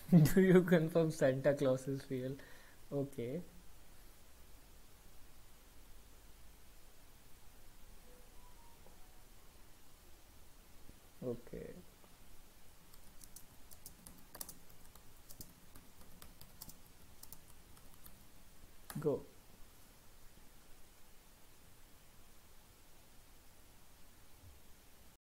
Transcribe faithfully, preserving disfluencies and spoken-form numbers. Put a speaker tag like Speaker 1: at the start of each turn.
Speaker 1: Do you confirm Santa Claus is real? Okay. Okay.